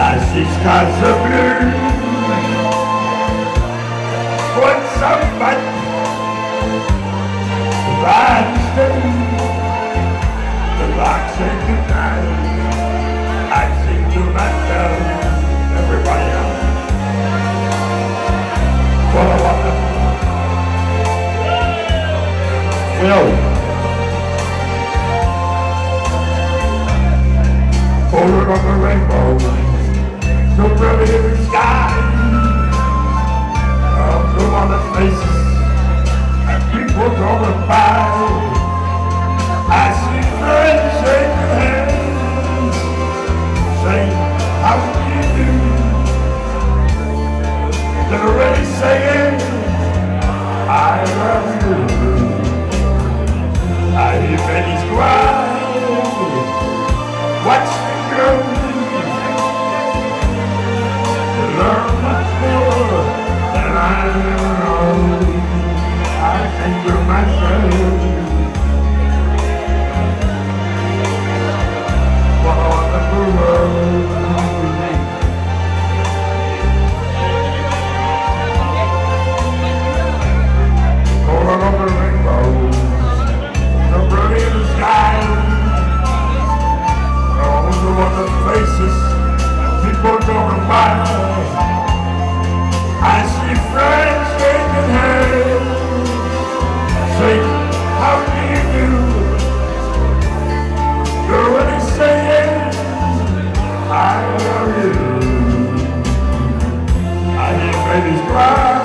I see skies of blue. What's somebody the rock say goodnight. I sing to myself, everybody else. What a wonderful. Well, over on the rainbow, so pretty in the sky. Blue on the faces, and people going by. I see friends shaking hands, saying, how do you do? They're already saying, I love you. I hear babies cry, watch them grow. To learn much more than I know. I think to myself, what a wonderful world. Over on the rainbow, so pretty in the sky. All the wonderful faces, people going by. I see friends shaking hands, saying, how do you do? You're really saying, I love you. I hear babies cry,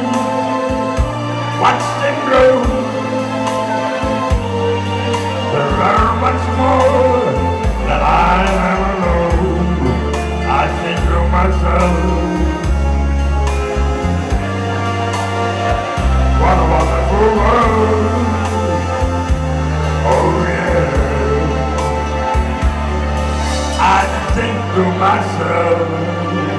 watch them grow. To learn much more than I ever know. I think to myself, what a wonderful world. Oh yeah. I think to myself,